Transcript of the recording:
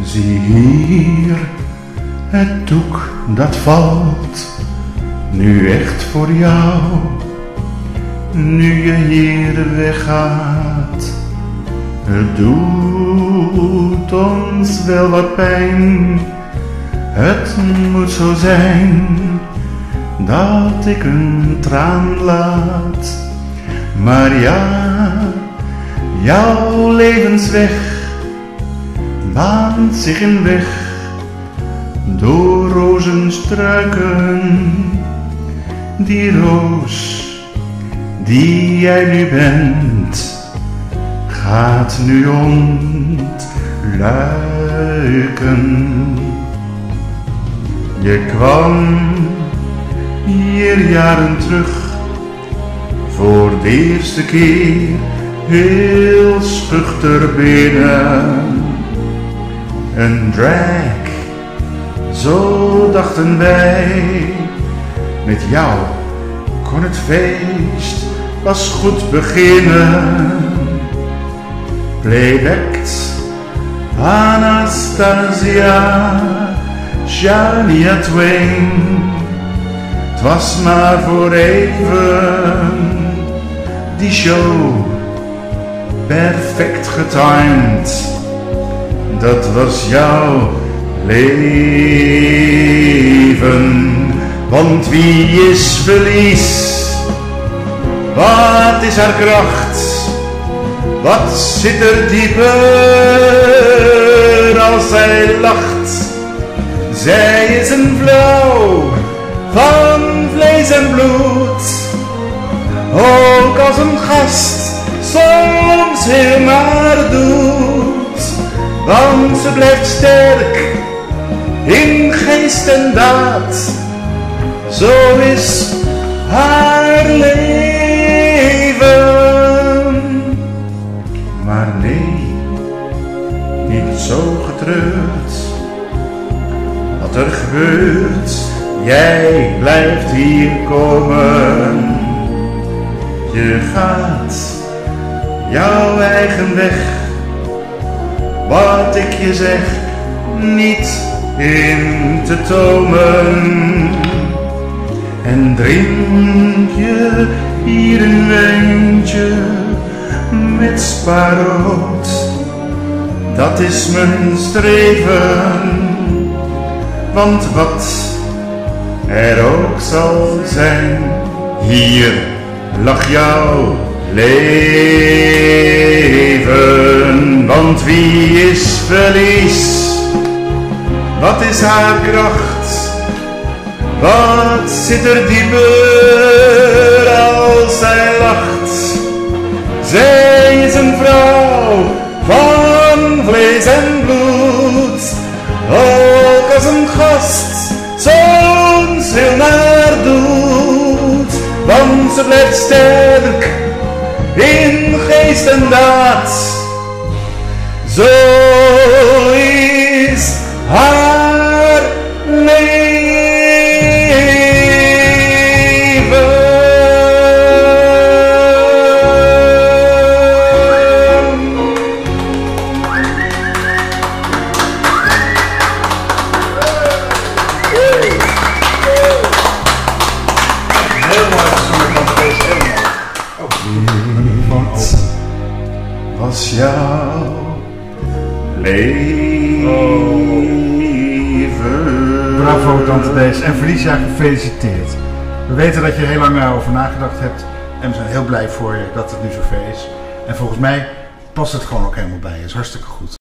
Zie hier het doek dat valt, nu echt voor jou, nu je hier weggaat. Het doet ons wel wat pijn, het moet zo zijn dat ik een traan laat. Maar ja, jouw levensweg baant zich een weg door rozenstruiken. Die roos die jij nu bent, gaat nu ontluiken. Je kwam hier jaren terug, voor de eerste keer heel schuchter binnen. Een drag, zo dachten wij, met jou kon het feest pas goed beginnen. Playbacked Anastasia, Shania Twain, 'twas maar voor even, die show perfect getimed, dat was jouw leven. Want wie is verlies? Wat is haar kracht? Wat zit er dieper als zij lacht? Zij is een vrouw van vlees en bloed, ook als een gast soms heel maar doet. Want ze blijft sterk in geest en daad, zo is haar leven. Maar nee, niet zo getreurd. Wat er gebeurt, jij blijft hier komen. Je gaat jouw eigen weg, wat ik je zeg, niet in te tomen. En drink je hier een wijntje met spaarrood, dat is mijn streven. Want wat er ook zal zijn, hier lag jouw leven. Want wie is verlies? Wat is haar kracht? Wat zit er dieper als zij lacht? Zij is een vrouw van vlees en bloed, ook als een gast soms heel naar doet. Want ze blijft sterk in geest en daad, zo is haar leven. Was jouw leven. Bravo Tante Dees en Felicia, gefeliciteerd. We weten dat je er heel lang over nagedacht hebt en we zijn heel blij voor je dat het nu zover is. En volgens mij past het gewoon ook helemaal bij je, is hartstikke goed.